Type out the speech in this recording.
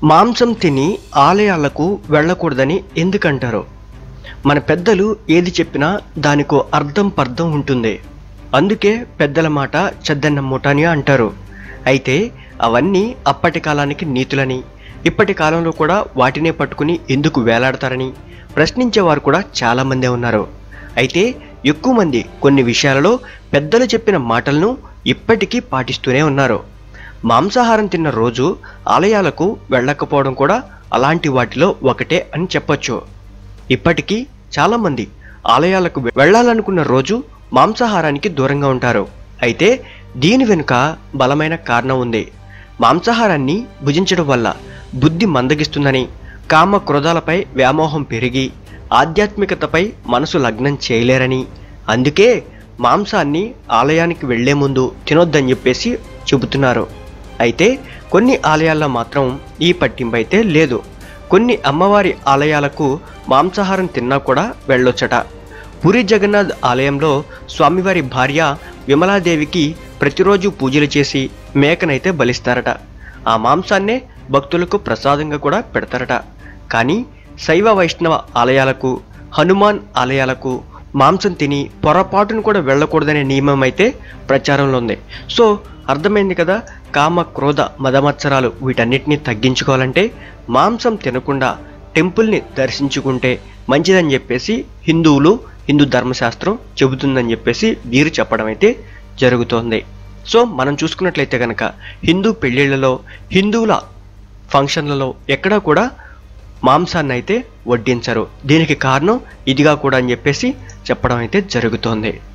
మాంసం తిని ఆలయాలకు వెళ్ళకూడదని ఎందుకంటారు? మన పెద్దలు ఏది చెప్పినా దానికో అర్థం పర్థం ఉంటుంది. అందుకే పెద్దల మాట చెద్దన్న మూట అని అంటారు. అయితే అవన్నీ అప్పటి కాలానికి నీతులని, ఇప్పటి కాలంలో కూడా వాటినే పట్టుకుని ఎందుకు వేలాడతారని ప్రశ్నించేవారు కూడా చాలామందే ఉన్నారు. అయితే ఎక్కువ మంది కొన్ని విషయాలలో పెద్దలు చెప్పిన మాటలను ఇప్పటికీ పాటిస్తూనే ఉన్నారు. మాంసాహారం తిన్న రోజు ఆలయాలకు వెళ్ళకపోవడం కూడా అలాంటి వాటిలో ఒకటే అని చెప్పొచ్చు. ఇప్పటికీ చాలామంది ఆలయాలకు వెళ్ళాలనుకున్న రోజు మాంసాహారానికి దూరంగా ఉంటారు. అయితే దీని వెనుక బలమైన కారణం ఉంది. మాంసాహారాన్ని భుజించడం వల్ల బుద్ధి మందగిస్తుందని, కామ క్రోధాలపై వ్యామోహం పెరిగి ఆధ్యాత్మికతపై మనసు లగ్నం చేయలేరని, అందుకే మాంసాన్ని ఆలయానికి వెళ్లే ముందు తినొద్దని చెప్పేసి చెబుతున్నారు. అయితే కొన్ని ఆలయాల్లో మాత్రం ఈ పట్టింపు అయితే లేదు. కొన్ని అమ్మవారి ఆలయాలకు మాంసాహారం తిన్నా కూడా వెళ్ళొచ్చట. పూరి జగన్నాథ్ ఆలయంలో స్వామివారి భార్య విమలాదేవికి ప్రతిరోజు పూజలు చేసి మేకనైతే బలిస్తారట. ఆ మాంసాన్నే భక్తులకు ప్రసాదంగా కూడా పెడతారట. కానీ శైవ వైష్ణవ ఆలయాలకు, హనుమాన్ ఆలయాలకు మాంసం తిని పొరపాటును కూడా వెళ్ళకూడదనే నియమం అయితే ప్రచారంలో ఉంది. సో అర్థమైంది కదా, కామ క్రోధ మదమత్సరాలు వీటన్నిటిని తగ్గించుకోవాలంటే మాంసం తినకుండా టెంపుల్ని దర్శించుకుంటే మంచిదని చెప్పేసి హిందూ ధర్మశాస్త్రం చెబుతుందని చెప్పేసి వీరు చెప్పడం అయితే జరుగుతోంది. సో మనం చూసుకున్నట్లయితే కనుక హిందూ పెళ్ళిళ్ళలో, హిందువుల ఫంక్షన్లలో ఎక్కడా కూడా మాంసాన్ని అయితే వడ్డించరు. దీనికి కారణం ఇదిగా కూడా అని చెప్పేసి చెప్పడం అయితే జరుగుతోంది.